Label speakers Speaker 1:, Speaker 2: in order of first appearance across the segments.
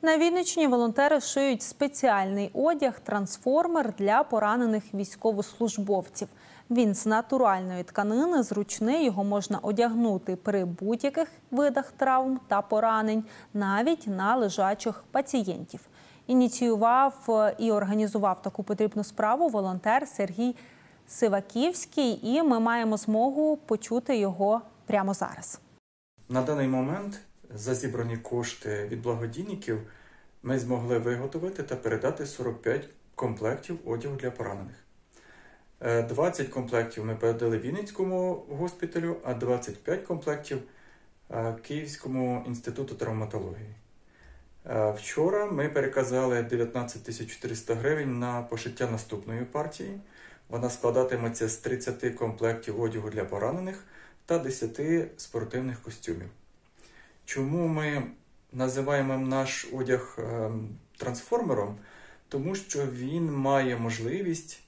Speaker 1: На Вінниччині волонтери шиють спеціальний одяг «Трансформер» для поранених військовослужбовців. Він з натуральної тканини, зручний, його можна одягнути при будь-яких видах травм та поранень, навіть на лежачих пацієнтів. Ініціював і організував таку потрібну справу волонтер Сергій Сиваківський, і ми маємо змогу почути його прямо зараз.
Speaker 2: На даний момент за зібрані кошти від благодійників ми змогли виготовити та передати 45 комплектів одягу для поранених. 20 комплектів ми передали Вінницькому госпіталю, а 25 комплектів Київському інституту травматології. Вчора ми переказали 19 400 гривень на пошиття наступної партії. Вона складатиметься з 30 комплектів одягу для поранених та 10 спортивних костюмів. Чому ми називаємо наш одяг трансформером? Тому що він має можливість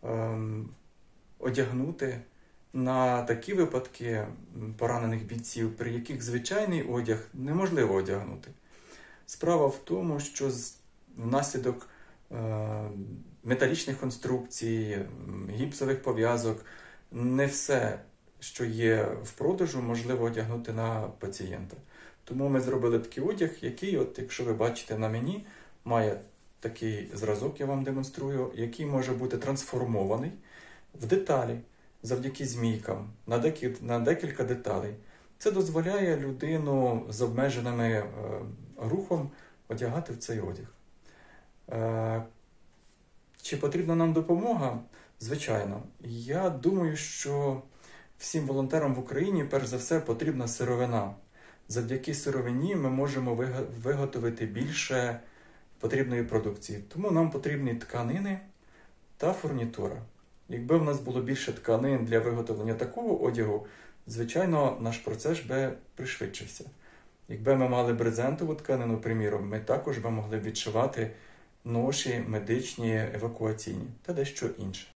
Speaker 2: одягнути на такі випадки поранених бійців, при яких звичайний одяг неможливо одягнути. Справа в тому, що внаслідок металічних конструкцій, гіпсових пов'язок, не все, що є в продажу, можливо одягнути на пацієнта. Тому ми зробили такий одяг, який, якщо ви бачите на мені, має такий зразок, я вам демонструю, який може бути трансформований в деталі, завдяки змійкам, на декілька деталей. Це дозволяє людину з обмеженим рухом одягати в цей одяг. Чи потрібна нам допомога? Звичайно. Я думаю, що всім волонтерам в Україні, перш за все, потрібна сировина. Завдяки сировині ми можемо виготовити більше потрібної продукції. Тому нам потрібні тканини та фурнітура. Якби в нас було більше тканин для виготовлення такого одягу, звичайно, наш процес би пришвидшився. Якби ми мали брезентову тканину, приміром, ми також би могли відшивати ноші медичні, евакуаційні та дещо інше.